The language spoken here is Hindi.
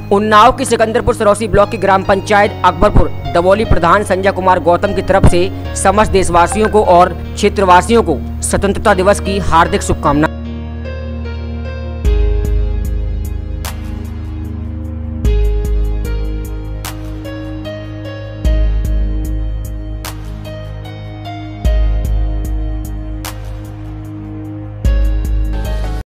उन्नाव की सिकंदरपुर सरौसी ब्लॉक की ग्राम पंचायत अकबरपुर दबोली प्रधान संजय कुमार गौतम की तरफ से समस्त देशवासियों को और क्षेत्रवासियों को स्वतंत्रता दिवस की हार्दिक शुभकामनाएं।